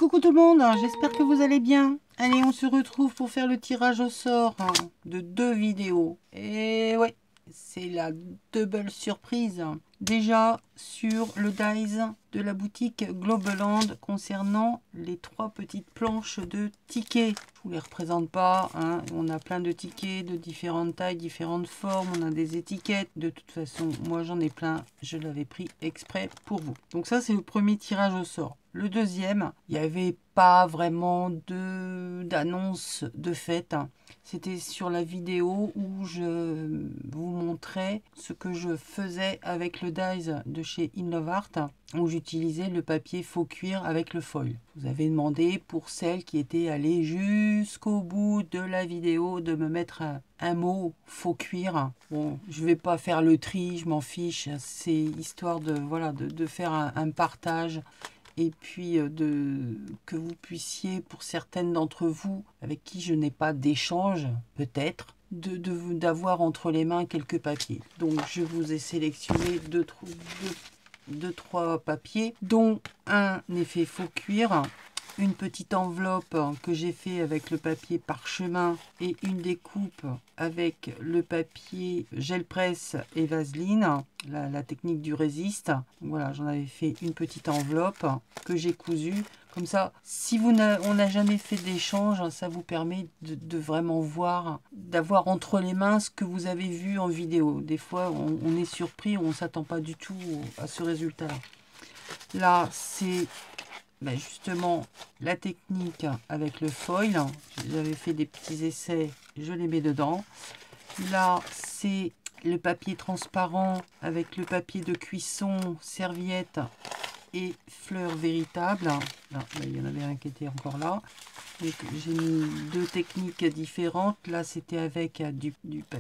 Coucou tout le monde, j'espère que vous allez bien. Allez, on se retrouve pour faire le tirage au sort de 2 vidéos. Et ouais, c'est la double surprise. Déjà sur le dice de la boutique Globaland concernant les 3 petites planches de tickets. Je vous les représente pas, on a plein de tickets de différentes tailles, différentes formes, on a des étiquettes. De toute façon, moi j'en ai plein, je l'avais pris exprès pour vous. Donc ça c'est le premier tirage au sort. Le deuxième, il n'y avait pas vraiment d'annonce de fête. C'était sur la vidéo où je vous montrais ce que je faisais avec le dies de chez Inlovart, où j'utilisais le papier faux cuir avec le foil. Vous avez demandé pour celles qui étaient allées jusqu'au bout de la vidéo de me mettre un mot faux cuir. Bon, je vais pas faire le tri, je m'en fiche. C'est histoire de, voilà, de faire un partage. Et puis que vous puissiez, pour certaines d'entre vous avec qui je n'ai pas d'échange, peut-être, d'avoir entre les mains quelques papiers. Donc je vous ai sélectionné deux, trois papiers, dont un effet faux cuir, une petite enveloppe que j'ai fait avec le papier parchemin et une découpe avec le papier gel presse et vaseline, la technique du résiste. Voilà, j'en avais fait une petite enveloppe que j'ai cousue. Comme ça, si on n'a jamais fait d'échange, ça vous permet de vraiment voir, d'avoir entre les mains ce que vous avez vu en vidéo. Des fois, on est surpris, on ne s'attend pas du tout à ce résultat-là. Là, c'est justement la technique avec le foil. J'avais fait des petits essais, je les mets dedans. Là, c'est le papier transparent avec le papier de cuisson, serviette et fleurs véritables. Là, il y en avait un qui était encore là. J'ai mis 2 techniques différentes. Là, c'était avec du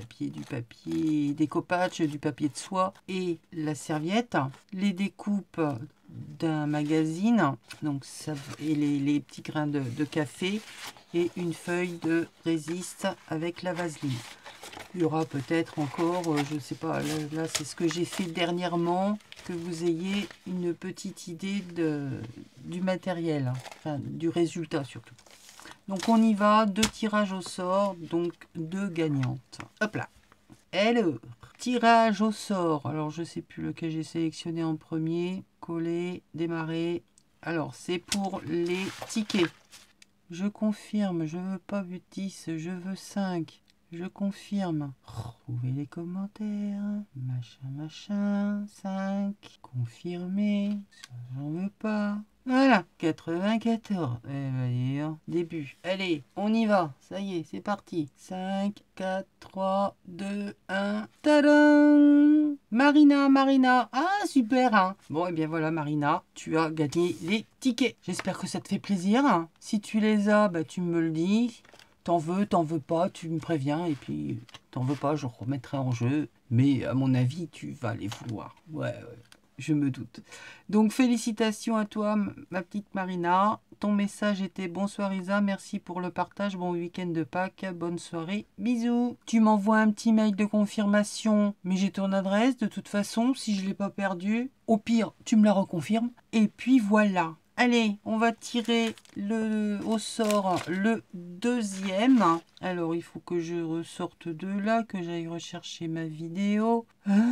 papier découpage, du papier de soie et la serviette. Les découpes d'un magazine, donc ça, et les petits grains de café et une feuille de résiste avec la vaseline. Il y aura peut-être encore, je ne sais pas, là c'est ce que j'ai fait dernièrement, que vous ayez une petite idée du matériel, enfin du résultat surtout. Donc on y va, 2 tirages au sort, donc 2 gagnantes. Hop là. Alors, tirage au sort. Alors je ne sais plus lequel j'ai sélectionné en premier. Coller, démarrer. Alors c'est pour les tickets. Je confirme, je veux pas 10, je veux 5. Je confirme. Trouvez les commentaires. Machin, 5. Confirmer. Ça, j'en veux pas. Voilà, 94. Début. Allez, on y va. Ça y est, c'est parti. 5, 4, 3, 2, 1. Tadam! Marina. Ah, super, hein. Bon, et bien voilà, Marina, tu as gagné les tickets. J'espère que ça te fait plaisir. Si tu les as, tu me le dis. T'en veux pas, tu me préviens. Et puis, t'en veux pas, je remettrai en jeu. Mais à mon avis, tu vas les vouloir. Ouais. Je me doute. Donc félicitations à toi, ma petite Marina. Ton message était: bonsoir Isa, merci pour le partage, bon week-end de Pâques, bonne soirée, bisous. Tu m'envoies un petit mail de confirmation, mais j'ai ton adresse de toute façon, si je ne l'ai pas perdue. Au pire, tu me la reconfirmes. Et puis voilà. Allez, on va tirer au sort le deuxième. Alors, il faut que je ressorte de là, que j'aille rechercher ma vidéo.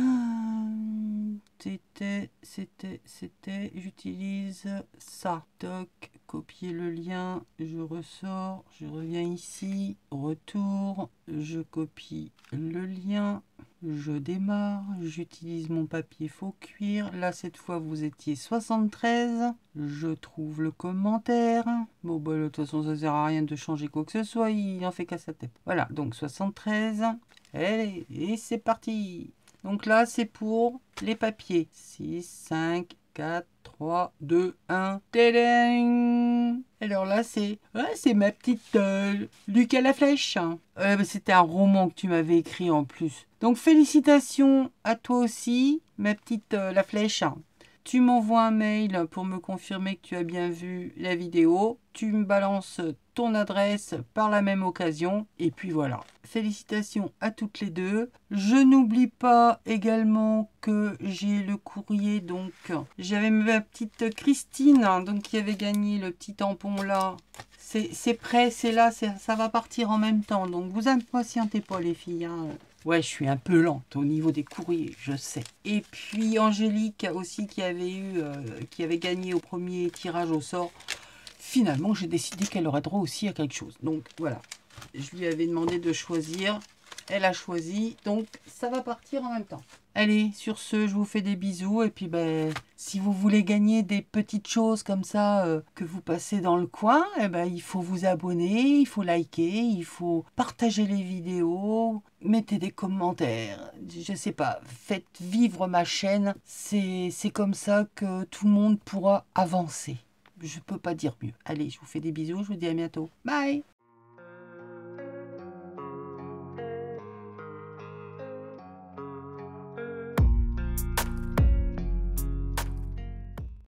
C'était, j'utilise ça. Toc, copier le lien, je ressors, je reviens ici, retour, je copie le lien, je démarre, j'utilise mon papier faux cuir. Là, cette fois, vous étiez 73. Je trouve le commentaire. Bon, de toute façon, ça sert à rien de changer quoi que ce soit, il en fait qu'à sa tête. Voilà, donc 73. Allez, et c'est parti. Donc là, c'est pour les papiers. 6, 5, 4, 3, 2, 1. Tadam! Alors là, c'est ma petite Luc à la flèche. C'était un roman que tu m'avais écrit en plus. Donc félicitations à toi aussi, ma petite la flèche. Tu m'envoies un mail pour me confirmer que tu as bien vu la vidéo. Tu me balances ton adresse par la même occasion. Et puis voilà. Félicitations à toutes les deux. Je n'oublie pas également que j'ai le courrier. Donc, j'avais ma petite Christine donc, qui avait gagné le petit tampon là. C'est prêt, c'est là, ça va partir en même temps. Donc, vous impatientez pas les filles. Hein. Ouais, je suis un peu lente au niveau des courriers, je sais. Et puis Angélique aussi qui avait gagné au premier tirage au sort. Finalement, j'ai décidé qu'elle aurait droit aussi à quelque chose. Donc voilà, je lui avais demandé de choisir. Elle a choisi, donc ça va partir en même temps. Allez, sur ce, je vous fais des bisous. Et puis, si vous voulez gagner des petites choses comme ça que vous passez dans le coin, il faut vous abonner, il faut liker, il faut partager les vidéos, mettez des commentaires. Je sais pas, faites vivre ma chaîne. C'est comme ça que tout le monde pourra avancer. Je peux pas dire mieux. Allez, je vous fais des bisous, je vous dis à bientôt. Bye!